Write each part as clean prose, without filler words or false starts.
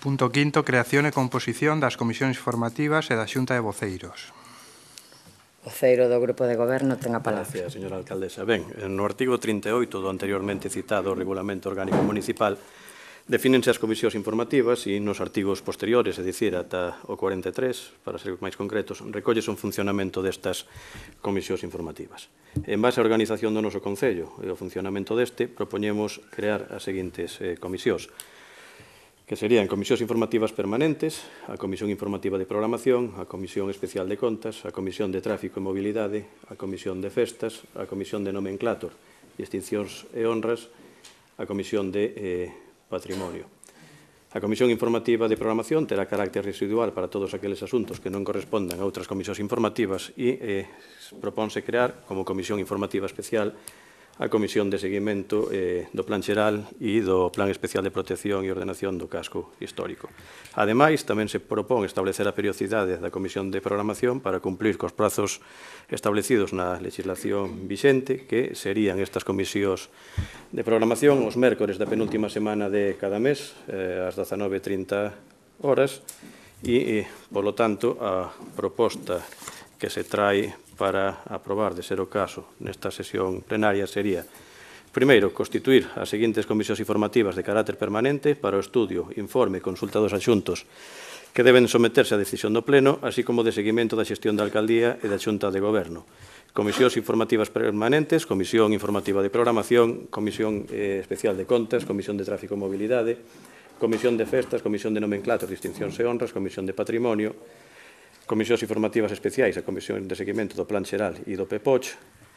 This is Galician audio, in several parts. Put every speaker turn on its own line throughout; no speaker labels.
Punto quinto, creación e composición das comisións informativas e da Xunta de Voceiros.
Voceiro do Grupo de Goberno ten a palabra.
Gracias, señora alcaldesa. Ben, no artigo 38 do anteriormente citado Regulamento Orgánico Municipal defínense as comisións informativas e nos artigos posteriores, é dicir, ata o 43, para ser máis concretos, recollese un funcionamento destas comisións informativas. En base á organización do noso Concello e o funcionamento deste, propoñemos crear as seguintes comisións, que serían comisións informativas permanentes, a Comisión Informativa de Programación, a Comisión Especial de Contas, a Comisión de Tráfico e Mobilidade, a Comisión de Festas, a Comisión de Nomenclator, Distincións e Honras, a Comisión de Patrimonio. A Comisión Informativa de Programación terá carácter residual para todos aqueles asuntos que non correspondan a outras comisións informativas e propónse crear como Comisión Informativa Especial a Comisión de Seguimento do Plan Xeral e do Plan Especial de Protección e Ordenación do Casco Histórico. Ademais, tamén se propón establecer a periodicidade da Comisión de Programación para cumplir cos prazos establecidos na legislación vixente, que serían estas comisións de programación os mércores da penúltima semana de cada mes, ás 19:30 horas, e, polo tanto, a proposta que se trae para aprobar, de ser o caso, nesta sesión plenaria sería, primeiro, constituir as seguintes comisións informativas de carácter permanente para o estudio, informe e consulta dos axuntos que deben someterse á decisión do Pleno, así como de seguimento da xestión da Alcaldía e da Xunta de Goberno. Comisións informativas permanentes, Comisión Informativa de Programación, Comisión Especial de Contas, Comisión de Tráfico e Mobilidade, Comisión de Festas, Comisión de Nomenclator, Distincións e Honras, Comisión de Patrimonio, Comisións informativas especiais, a Comisión de Seguimento do Plan Xeral e do PEPOCH.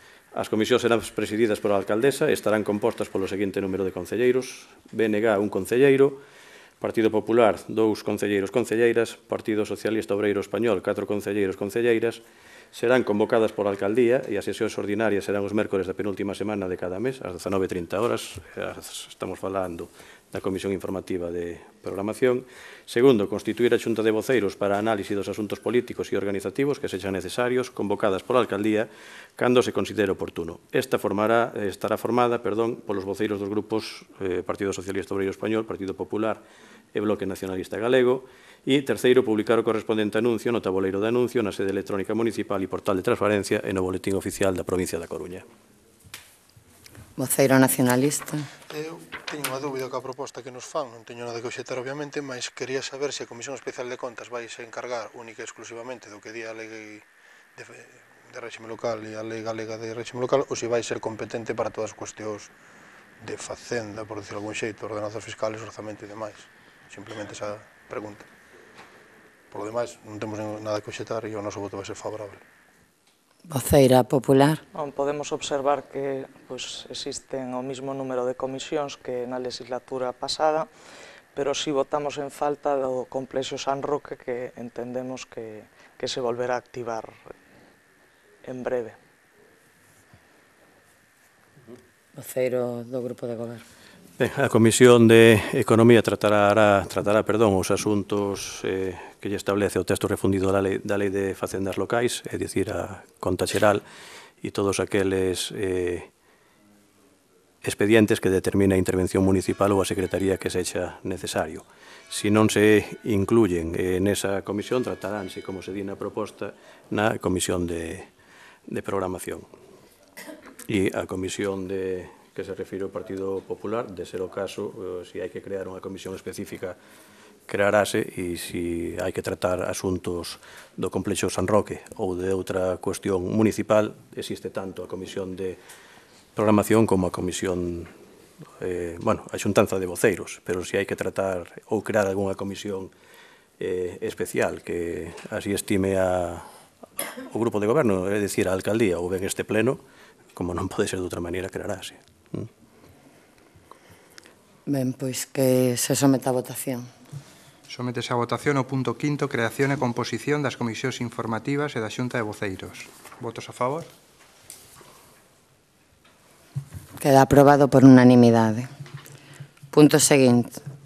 As comisións serán presididas pola alcaldesa e estarán compostas polo seguinte número de concelleiros: BNG, un concelleiro; Partido Popular, 2 concelleiros/concelleiras; Partido Socialista Obreiro Español, 4 concelleiros/concelleiras. Serán convocadas pola alcaldía e as sesións ordinarias serán os mércores da penúltima semana de cada mes, ás 19:30 horas. Estamos falando da Comisión Informativa de Programación. Segundo, constituir a Xunta de Voceiros para análise dos asuntos políticos e organizativos que sexan necesarios, convocadas pola alcaldía cando se considere oportuno. Esta estará formada polos voceiros dos grupos Partido Socialista Obreiro Español, Partido Popular e Bloque Nacionalista Galego. E, terceiro, publicar o correspondente anuncio no tabuleiro de anuncio na sede electrónica municipal e portal de transparencia e no boletín oficial da provincia da Coruña.
Voceiro nacionalista.
Eu teño unha dúbida coa proposta que nos fan, non teño nada que obxectar, obviamente, mas quería saber se a Comisión Especial de Contas vai se encargar única e exclusivamente do que di a Lei de Réxime Local e a Lei Galega de Réxime Local, ou se vai ser competente para todas as cuestións de facenda, por decir algún xeito, ordenanzas fiscales, orzamento e demais. Simplemente esa pregunta. Por lo demais, non temos nada que obxectar e o noso voto vai ser favorable.
Voceira Popular.
Podemos observar que existen o mismo número de comisións que na legislatura pasada, pero si votamos en falta do complexo San Roque, que entendemos que se volverá a activar en breve.
Voceiro do Grupo de Goberno.
Ben, a Comisión de Economía tratará os asuntos que lle establece o texto refundido da Lei de Facendas Locais, é dicir, a conta xeral e todos aqueles expedientes que determina a intervención municipal ou a secretaría que sexa necesario. Se non se incluyen nesa comisión, trataránse, como se di na proposta, na Comisión de Programación. E a Comisión que se refire ao Partido Popular, de ser o caso, se hai que crear unha comisión específica, crearase, e se hai que tratar asuntos do complexo San Roque ou de outra cuestión municipal, existe tanto a Comisión de Programación como a Comisión, a xuntanza de voceiros, pero se hai que tratar ou crear algunha comisión especial que así estime o Grupo de Goberno, é dicir, a Alcaldía ou ben este Pleno, como non pode ser de outra maneira, crearase.
Ben, pois que se someta a votación.
Sométese a votación o punto quinto, creación e composición das comisións informativas e da Xunta de Voceiros. Votos a favor?
Queda aprobado por unanimidade. Punto seguinte.